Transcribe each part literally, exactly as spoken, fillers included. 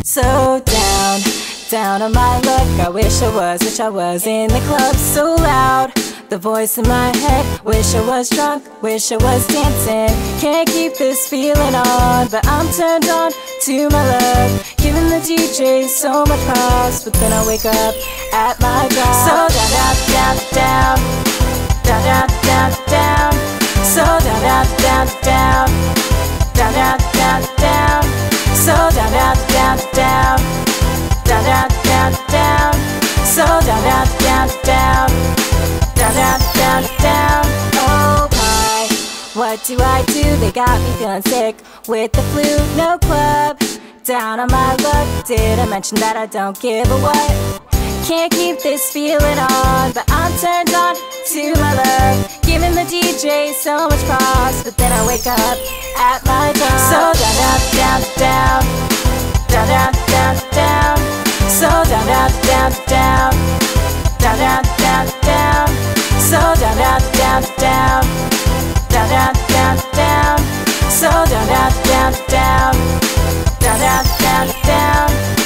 So down, down on my luck. I wish I was, wish I was in the club. So loud, the voice in my head. Wish I was drunk, wish I was dancing. Can't keep this feeling on, but I'm turned on to my luck. Giving the D J so much props, but then I wake up at my job. So down, down, down, down, down, down, down. So down, down, down, down, down, down, down, down. So down, down, down, down, down, down, down, down. So down, down, down, down, down, down, down, down. Oh my, what do I do? They got me feeling sick with the flu. No club, down on my luck. Did I mention that I don't give a what? Can't keep this feeling on, but I'm turned on to my love. Giving the D J so much props, but then I wake up at my job. So down, down, down, down, down, down, down. So down, down, down, down, down, down, down, down. So down, down, down, down, down, down, down, down. So down, down, down, down, down, down, down, down.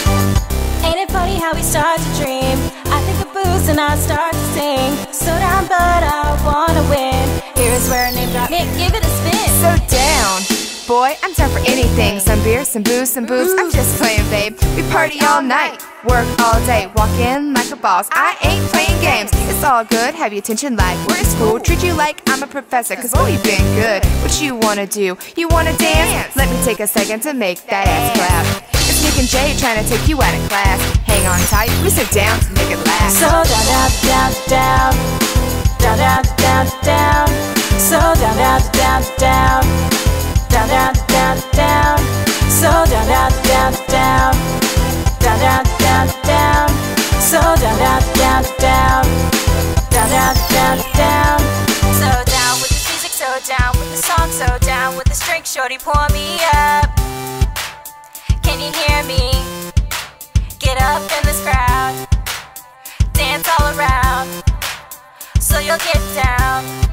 Ain't it funny how we start to dream? I think of booze and I start to sing. So down but I wanna win. Here's where a name drop. Nick, give it a spin. So down, boy, I'm down for anything. Some beer, some booze, some boobs, I'm just playing, babe. We party all night, work all day, walk in like a boss. I ain't playing games, it's all good. Have your attention like we're in school. Treat you like I'm a professor, cause boy, you've been good. What you wanna do? You wanna dance? Let me take a second to make that ass clap. It's Nick and Jay trying to take you out of class. Hang on tight, we sit down to make it last. So down, down, down, down, down, down, down. So down, down, down, down, down, down, down, down. So down, down, down, down, down, down, down, down. So down, down, down, down, down, down, down, down. So down with this music, so down with the song, so down with this drink. Shorty, pour me up. Can you hear me? Get up in this crowd, dance all around, so you'll get down.